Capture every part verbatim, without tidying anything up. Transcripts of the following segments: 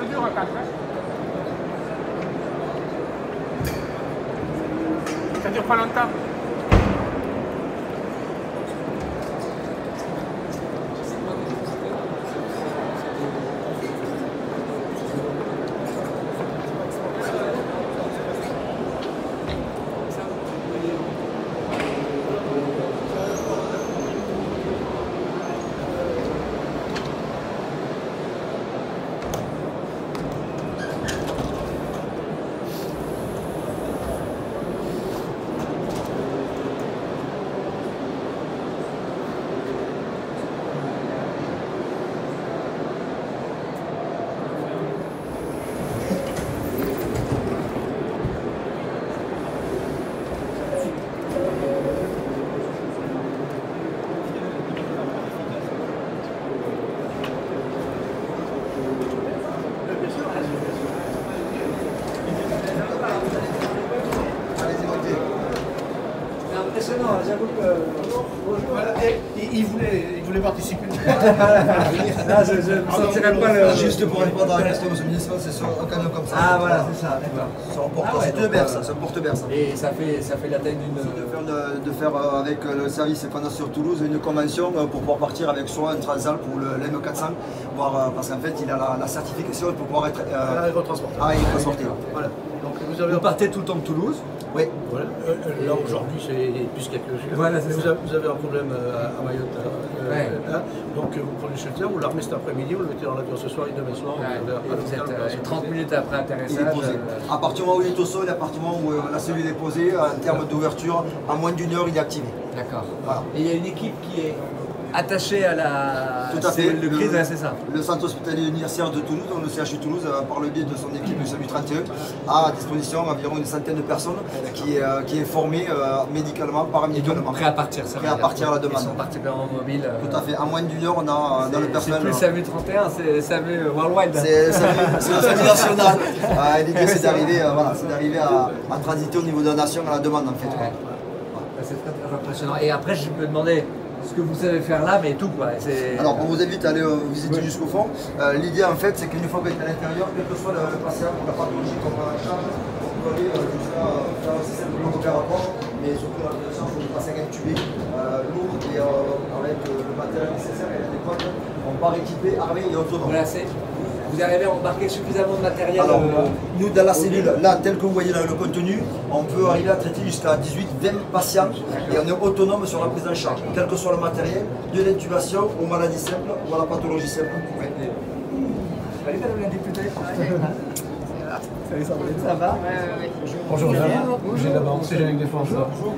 plus dur à quatre. Hein. Ça dure pas longtemps. Impressionnant, j'avoue que... Voilà, et, il, voulait, il voulait participer. Là, je ne sentirais pas le... Juste pour répondre à la question de ce ministre, c'est sur un canon comme ça. Ah voilà, c'est ça, d'accord. C'est un porte- Ah ouais, c'est deux donc, berces, euh, c'est un porte-berce. Et ça fait, ça fait la taille d'une... De faire, une- de faire euh, avec le service pendant sur Toulouse une convention euh, pour pouvoir partir avec soit un transal pour le l'M quatre cents, voire, euh, parce qu'en fait il a la, la certification pour pouvoir être Ah, euh, retransporté. ah, il peut sortir. Voilà. Donc vous avez Vous partez tout le temps de Toulouse. Oui. Voilà. Euh, euh, là aujourd'hui c'est plus quelques jours. Voilà, c'est vous, ça. avez, vous avez un problème euh, à Mayotte. Euh, Ouais. hein. Donc euh, vous prenez le soutien, vous l'armez cet après-midi, vous le mettez dans l'avion ce soir et demain soir. Ouais, vous allez à et vous êtes l'hôpital, euh, c'est trente posé. minutes après Il est atterrissage. posé. euh, À partir du moment où il est au sol, à partir du moment où euh, la cellule est posée, en termes d'ouverture, en moins d'une heure, il est activé. D'accord. Voilà. Et il y a une équipe qui est attachée à la Tout à fait. cellule de crise, Le- ouais, c'est ça. Le centre hospitalier universitaire de Toulouse, donc le C H U Toulouse, euh, par le biais de son équipe du SAMU trente et un, a à disposition environ une centaine de personnes qui est, euh, qui est formée euh, médicalement, Et paramédicalement. donc prêt à partir, ça Prêt veut à dire. partir à la demande. Ils sont particulièrement mobiles. euh, Tout à fait. En moins d'une heure, on a euh, dans le C'est personnel. plus SAMU trente et un, c'est SAMU Worldwide. C'est c'est le SAMU national. Euh, L'idée, c'est d'arriver euh, voilà, c'est d'arriver à, à transiter au niveau de la nation à la demande, en fait. Ouais. Ouais, c'est très très impressionnant. Et après, je me demandais ce que vous savez faire là, mais tout quoi. C'est- Alors, on vous invite à aller euh, visiter Oui. jusqu'au fond. Euh, L'idée, en fait, c'est qu'une fois qu'on est à l'intérieur, quel que soit le, le patient ou la pathologie qu'on prend en charge, on peut aller euh, jusqu'à euh, faire un système de bloc opératoire, mais surtout la prise en charge du patient intubé, euh, lourd et euh, avec euh, le matériel nécessaire et adéquat. On part équipé, armé et autonome. Voilà, c'est. Vous arrivez à embarquer suffisamment de matériel. Alors, euh, nous, dans la cellule, là, tel que vous voyez dans le contenu, on peut arriver à traiter jusqu'à dix-huit vingt patients et on est autonome sur la prise en charge, quel que soit le matériel, de l'intubation aux maladies simples ou à la pathologie simple. Ouais. Salut madame la députée. Salut Sandrine, ça va? Bonjour, j'ai d'abord, c'est Génique Défense.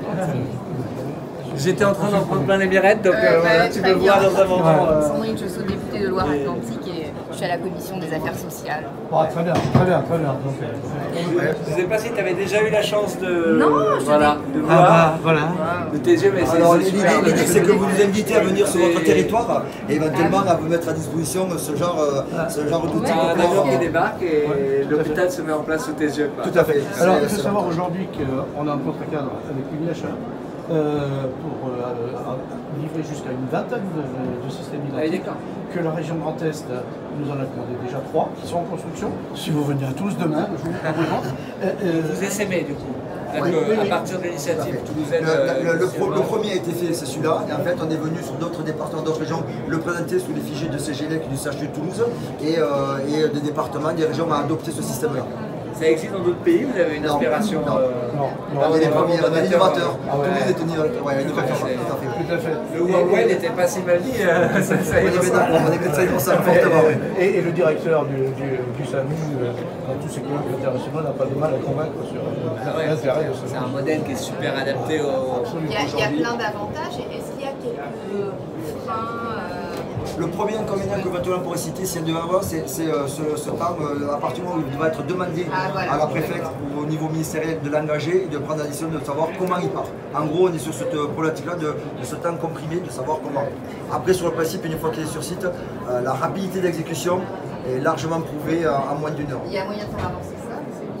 J'étais en train d'en prendre plein les mirettes, donc Euh, euh, bah, voilà, tu très peux bien. voir dans un moment. euh, Sandrine, je suis députée de Loire-Atlantique et je suis à la commission des affaires sociales. Ah, très bien, très bien, très bien. Donc, euh, Je ne sais pas si tu avais déjà eu la chance de, Non, je voilà, de ah, voir bah, voilà. de tes yeux, mais c'est Alors c'est l'idée, super. l'idée, c'est que vous nous invitez à venir sur votre C'est- territoire et éventuellement à vous mettre à disposition ce genre, euh, ce genre d'outils. T'as un pour pouvoir- avion qui débarque et l'hôpital se met en place sous tes yeux. Quoi. Tout à fait. Alors, il C'est- faut c'est savoir l'avantage. aujourd'hui qu'on a un contre-cadre avec l'U N H euh, pour euh, euh, livrer jusqu'à une vingtaine de, de systèmes Ah oui, identiques. d'accord. Que la région Grand Est nous en a demandé déjà trois qui sont en construction. Si vous venez à Toulouse demain, je vous présente. Euh, euh, Vous essaimez du coup, à, Oui, que- oui, à oui. partir de l'initiative Le, toulousaine. le- le euh, pro- c'est le mort. premier a été fait, c'est celui-là, et en fait on est venu sur d'autres départements, d'autres régions, le présenter sous les fichiers de C G L E C du C H U de Toulouse, et, euh, et des départements, des régions ont adopté ce système-là. Ça existe dans d'autres pays, vous avez une Non, inspiration non, euh, non, non, On est les vraiment premiers, on est innovateurs. Ah ouais. Toulouse est innovateur, ouais, innovateur, Ouais, tout à fait. Tout à fait. Le Worldwide n'était pas si mal dit, euh, ça, ça On est bien d'accord, on est bien d'accord, ça fortement. ouais. Et, et le directeur du, du, du SAMU, euh, dans tous ces colloques internationaux, n'a pas de mal à convaincre sur euh, Ah ouais, l'intérêt de ce c'est un modèle qui est super adapté au. Il y a, il y a plein d'avantages. Est-ce qu'il y a quelques freins euh, Le premier inconvénient que éventuellement on pourrait citer, si elle devait avoir, c'est c'est, euh, ce, ce temps, euh, à partir du moment où il devrait être demandé Ah, voilà. à la préfète ou au niveau ministériel de l'engager et de prendre la décision de savoir comment il part. En gros, on est sur cette problématique-là de, de ce temps comprimé, de savoir comment. Après, sur le principe, une fois qu'il est sur site, euh, la rapidité d'exécution est largement prouvée euh, en moins d'une heure. il y a moyen de faire avancer ça, monsieur le ministre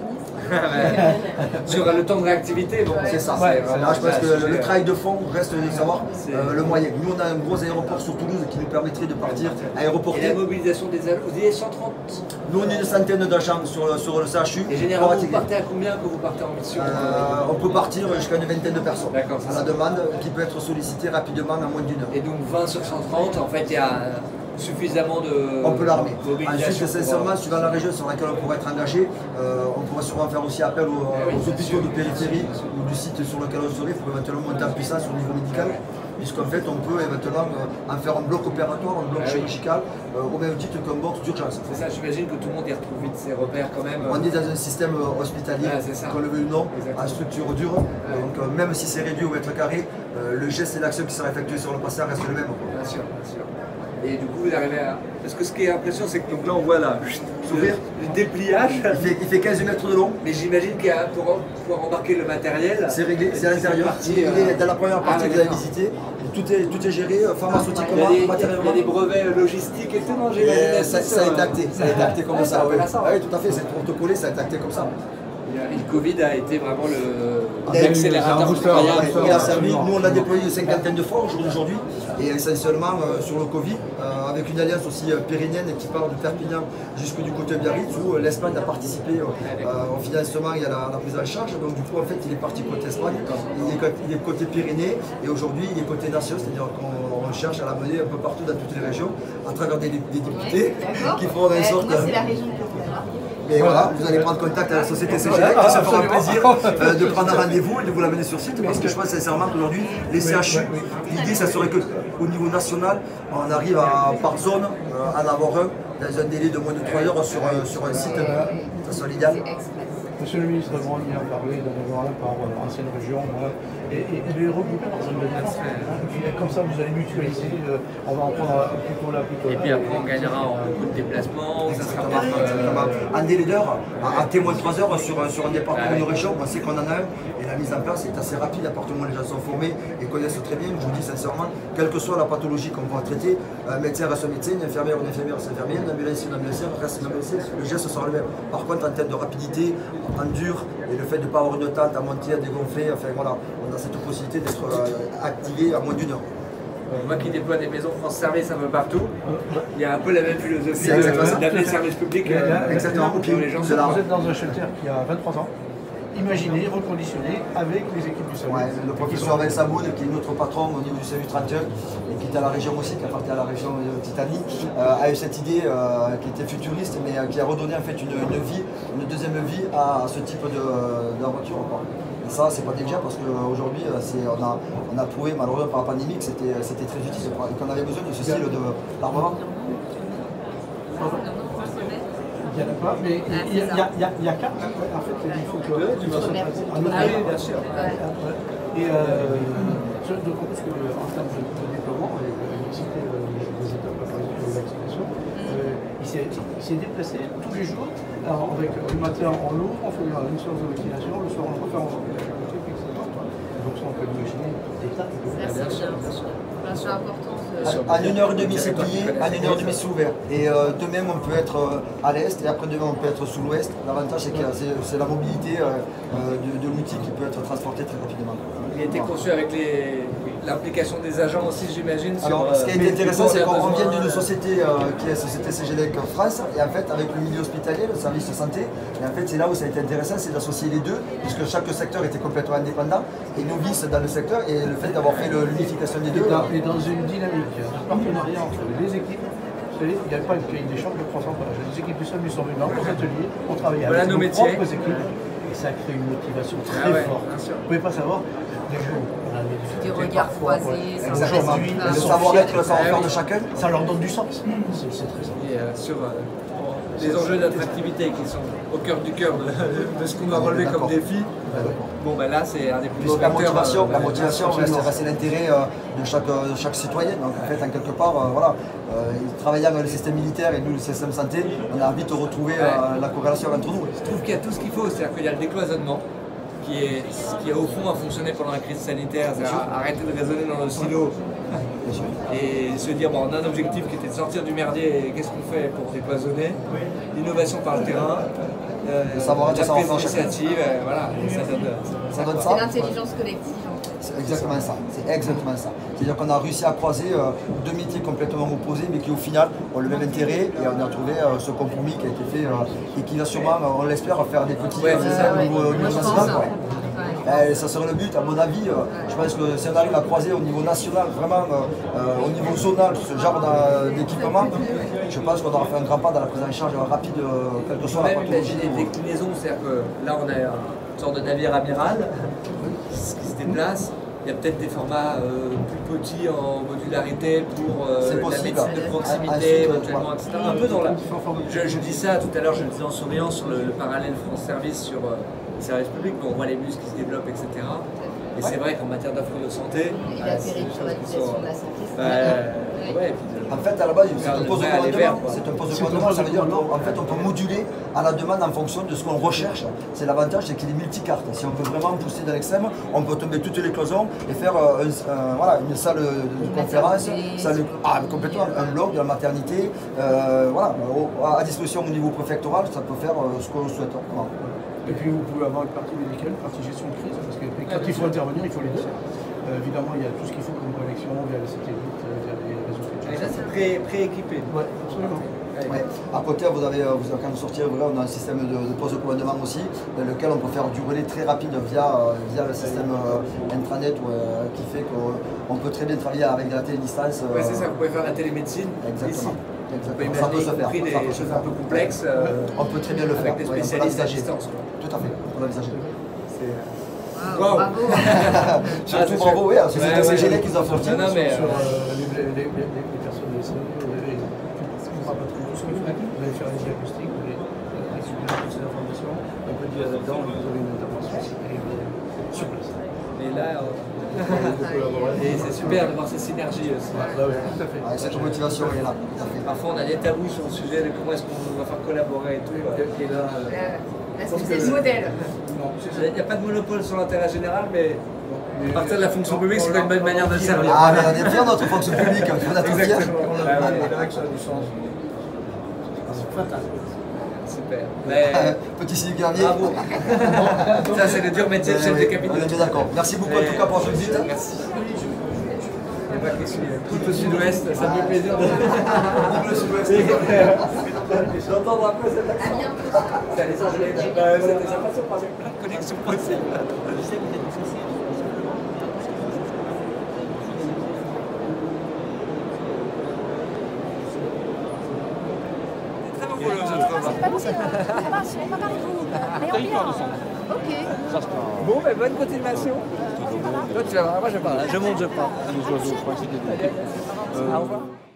Sur le temps de réactivité, bon, C'est ça. Ouais, Là, je pense que le, le travail de fond reste de savoir euh, le moyen. Nous, on a un gros aéroport sur Toulouse qui nous permettrait de partir Et la aéroporter. mobilisation des agents, vous disiez cent trente. Nous, on est une centaine d'agents sur, sur le C H U. Et généralement, vous partez à combien que vous partez en mission? Euh, on peut partir jusqu'à une vingtaine de personnes. D'accord, À la demande, qui peut être sollicitée rapidement en moins d'une heure. Et donc vingt sur cent trente, en fait, il y a suffisamment de On peut l'armer. mobilisation Ensuite, pour, sincèrement, suivant la région sur laquelle on pourrait être engagé, euh, on pourrait sûrement faire aussi appel aux, oui, aux hôpitaux de périphérie ou du site sur lequel on serait pour éventuellement monter en puissance au niveau médical. Puisqu'en fait, on peut éventuellement euh, en faire un bloc opératoire, un bloc Ah oui. chirurgical, euh, au même titre qu'un box d'urgence. C'est ça, j'imagine que tout le monde y retrouve vite ses repères quand même. On est dans un système euh, hospitalier, Ah, c'est ça. qu'on le veuille ou non, Exactement. à structure dure. Donc euh, même si c'est réduit au mètre carré, euh, le geste et l'action qui sera effectué sur le patient reste le même. Bien sûr, bien sûr. Et du coup, vous arrivez à. Parce que ce qui est impressionnant, c'est que donc là, on voit là, S'ouvrir. le, le dépliage. Il fait, il fait quinze mètres de long. Mais j'imagine qu'il y a pour pouvoir embarquer le matériel. C'est réglé, c'est à l'intérieur. parti, Il est euh, dans la première partie ah, que vous avez d'accord. visitée. Tout est, tout est géré euh, Il y, a pharmaceutiquement, des, il y a matériellement. des brevets logistiques et tout, non? Et J'imagine. ça, ça a été acté, ça a été acté comme Ouais, ça. c'est Oui, intéressant. Ah oui, tout à fait, c'est protocolé, ça a été acté comme ça. Et le Covid a été vraiment le Il y a eu- l'accélérateur c'est un booster, incroyable. ouais. Il a servi, nous on l'a déployé une cinquantaine de fois au jour d'aujourd'hui, et essentiellement euh, sur le Covid, euh, avec une alliance aussi euh, pyrénéenne qui part de Perpignan jusque du côté de Biarritz, où euh, l'Espagne a participé euh, euh, au financement et à la, la prise en charge. Donc du coup en fait il est parti côté Espagne, il est, côté- il est côté Pyrénées, et aujourd'hui il est côté Nation, c'est-à-dire qu'on on cherche à la mener un peu partout dans toutes les régions, à travers des, des députés qui feront en Euh, sorte. Moi, c'est la région que je voulais avoir. Mais voilà, vous allez prendre contact à la société C G L qui se fera plaisir euh, de prendre un rendez-vous et de vous l'amener sur site, parce que je pense sincèrement qu'aujourd'hui, les C H U, l'idée ça serait qu'au niveau national, on arrive à, par zone euh, à en avoir un dans un délai de moins de trois heures sur, euh, sur un site, ça serait l'idéal. Monsieur le ministre Grand y a parlé d'en avoir un par euh, ancienne région, voilà. et, et, et de les regrouper par zone de défense. Et comme ça, vous allez mutualiser, euh, on va en prendre un plutôt là, plutôt là. Et puis après, on gagnera en beaucoup de déplacements. Ça sera Exactement, pas, exactement. euh, Un délai d'heure, à, à témoin de trois heures sur, un- sur un département ou une région, on sait qu'on en a un, et la mise en place est assez rapide à partir du moment où les gens sont formés et connaissent très bien. Je vous dis sincèrement, quelle que soit la pathologie qu'on va traiter, un médecin reste un médecin, une infirmière ou une infirmière reste infirmière, un ambulancier ou un ambulancier reste un ambulancier, le geste sera le même. Par contre, en termes de rapidité, en dur, et le fait de ne pas avoir une tente à monter, à dégonfler, enfin voilà, on a cette possibilité d'être euh, activé à moins d'une heure. Moi qui déploie des maisons France Service un peu partout, il y a un peu la même philosophie C'est exactement ça. de- d'appeler le service public. Et là, euh, exactement. où les gens De sont là. Vous êtes dans un shelter qui a vingt-trois ans, imaginez, reconditionné avec les équipes du service. Ouais, le professeur Vincent Saboud, qui est notre patron au niveau du service trente et un, et qui est à la région aussi, qui appartient à la région Occitanie, euh, a eu cette idée euh, qui était futuriste, mais euh, qui a redonné en fait une, une vie, une deuxième vie à, ce type de- d'aventure. quoi. Et ça, c'est pas négligeable parce qu'aujourd'hui, on a, on a prouvé malheureusement par la pandémie que c'était c'était très utile et qu'on avait besoin de ce style d'armement. Il n'y en a pas, mais il y a, il y a, il y a, il y a quatre. En fait, il faut que. tu vas Ah Ah oui, bien sûr. Et euh, je donc, parce que, en termes de, de déploiement, et euh, citer euh, des étapes, par exemple, de vaccination, euh, il s'est il s'est déplacé tous les jours. Alors, avec le matin, on l'ouvre, on fait une séance de vaccination, le soir, on le refait en truc, et cetera. Donc, ça, on peut imaginer des tas de Bien sûr, bien sûr. C'est important. En une heure et demie, c'est plié, en une heure et demie, c'est ouvert. Et euh, de même, on peut être euh, à l'est, et après demain, on peut être sous l'ouest. L'avantage, c'est que c'est c'est la mobilité euh, euh, de, de l'outil qui peut être transporté très rapidement. Il a été conçu avec les- l'implication des agents aussi, j'imagine. sur, Alors, ce qui a été euh, intéressant, c'est qu'on besoin- vient d'une société euh, qui est la société C G L E C France, et en fait, avec le milieu hospitalier, le service de santé, et en fait, c'est là où ça a été intéressant, c'est d'associer les deux, puisque chaque secteur était complètement indépendant, et nous vis dans le secteur, et le fait d'avoir fait le- l'unification des deux. Et dans, et dans une dynamique de partenariat entre les équipes, vous savez, il n'y avait pas une cahier des charges de croissance. Les équipes du SAMU sont venues dans nos ateliers, on travaillait Voilà avec nos nos métiers. propres équipes, et ça crée une motivation très Ah ouais, forte. bien sûr. Vous ne pouvez pas savoir, les jours, on a des Des difficultés regards parfois, croisés, ouais. ça Aujourd'hui, va. ils Le sont savoir-être, fiers. le savoir-faire Ah oui. de chacun. Ça leur donne du sens. C'est c'est très simple. Et euh, sur euh, les enjeux d'attractivité qui sont au cœur du cœur de, de ce qu'on va relever comme défi. Bon, ben là, c'est un des plus Puis beaux la vecteurs, motivation, euh, la motivation reste, reste l'intérêt euh, de chaque, de chaque citoyen. Donc en fait, en quelque part, euh, voilà, euh, travaillant dans le système militaire et nous, le système santé, on a envie de retrouver euh, la corrélation entre nous. Je trouve qu'il y a tout ce qu'il faut, c'est-à-dire qu'il y a le décloisonnement, qui, est, qui a au fond a fonctionné pendant la crise sanitaire, c'est-à-dire arrêter de raisonner dans le silo Et se dire, bon, on a un objectif qui était de sortir du merdier, et qu'est-ce qu'on fait pour décloisonner? L'innovation par le terrain, euh, Le savoir-être, la le prise savoir-faire. d'initiative, euh, voilà, et ça donne, Ça donne C'est ça. l'intelligence collective. C'est exactement ça. C'est exactement ça. C'est-à-dire qu'on a réussi à croiser euh, deux métiers complètement opposés, mais qui au final ont le même intérêt, et on a trouvé euh, ce compromis qui a été fait euh, et qui va sûrement, on l'espère, faire des petits Ouais, c'est ça, au niveau, au Moi, niveau je national. pense, quoi. ouais. Eh, ça serait le but, à mon avis. euh, je pense que si on arrive à croiser au niveau national, vraiment euh, euh, au niveau zonal, ce genre d'a- d'équipement, je pense qu'on aura fait un grand pas dans la prise en charge rapide, euh, quelle que soit la même pathologie. imaginer des déclinaisons, c'est-à-dire que là on a une sorte de navire amiral qui se déplace. Il y a peut-être des formats euh, plus petits en modularité pour euh, C'est la possible. médecine de Un- un proximité, cycle, éventuellement, ouais. et cetera. Un peu dans la. Je, je dis ça tout à l'heure, je le disais en souriant sur le, le parallèle France Service sur euh, les services publics, où on voit les muscles qui se développent, et cetera. Et c'est vrai qu'en matière d'offre de santé, Il bah, a c'est atterri des sur choses la qui situation sont. de la santé. Bah, Ouais. ouais, et puis de- En fait, à la base, c'est Faire un de poste de vrai aller vers, commandement. quoi. C'est un poste de C'est un commandement, poste ça de veut dire commandement. qu'en fait, on peut moduler à la demande en fonction de ce qu'on recherche. C'est l'avantage, c'est qu'il est multicarte. Si on veut vraiment pousser dans l'extrême, on peut tomber toutes les cloisons et faire euh, un- un- voilà, une salle de conférence, maternité, salle, ah, complètement, un bloc de la maternité, euh, voilà, au- à disposition au niveau préfectoral, ça peut faire euh, ce qu'on souhaite. Voilà. Et puis vous pouvez avoir une partie médicale, une partie gestion de crise, parce que quand il faut intervenir, il faut les deux. Euh, évidemment, il y a tout ce qu'il faut comme connexion via les satellites, euh, via les réseaux Et là, sociaux. c'est pré- pré-équipé. Ouais, absolument. Ouais. À côté, vous avez, euh, vous, quand vous sortirez, vous verrez, on a un système de, de poste de commandement aussi, dans lequel on peut faire du relais très rapide via, euh, via le système euh, intranet ou, euh, qui fait qu'on peut très bien travailler avec de la télédistance. euh, Ouais, c'est ça, vous pouvez faire la télémédecine Exactement. ici. Vous Exactement. pouvez Ça peut imaginer se y faire. compris des Ça peut se choses faire. un peu complexes. euh, On peut très bien le faire. Avec des Ouais, on peut spécialistes à l'envisager. distance, quoi. Tout à fait, on peut l'envisager. C'est- Waouh, Wow. bravo. Surtout c'est bravo, chouette. oui, c'est Ouais, c'est ouais. génial qu'ils ont sorti. Non, non, mais, Sur euh, euh, les, les, les, les, les personnes décédées, vous allez tout ce que vous faites. Vous allez faire les diagnostics, vous allez récupérer toutes ces informations, un peu dire là-dedans, et vous avez une intervention qui arrive sur place. Et là, euh, et c'est super d'avoir ces synergies aussi. Bah oui, tout à fait. Ouais, cette motivation est là. Tout à fait. Parfois, on a des tabous sur le sujet de comment est-ce qu'on va faire collaborer et tout. Et là, Euh, Là, pense c'est que- le modèle. Non, c'est ça. il n'y a pas de monopole sur l'intérêt général, mais Mais- à partir de la fonction Non, publique, c'est on pas une bonne l'a- manière de le on l'a- servir. Ah, mais on est fiers de notre fonction publique, il faut être fiers. Exactement. On Ah, l'a ouais. dit, là que ça a du sens. C'est fatal. Super. Mais, Petit signe dernier. bravo. Ça, c'est le dur métier de Euh, chef de oui, cabinet. on est bien d'accord. Merci beaucoup en tout cas pour votre visite. Merci. Il n'y a pas que celui tout au sud-ouest, ça me fait plaisir de. D'entendre un peu cette accent. À bientôt. Ça les Anglais. Bah, C'était sympa, ça avec plein de connexions possibles. Très bon boulot, je trouve. Ça va, on va parler de vous. Mais on bien. Ok. Bon, ben, bonne continuation. Toi, tu vas voir, moi je parle. Je monte, je pars. Au revoir.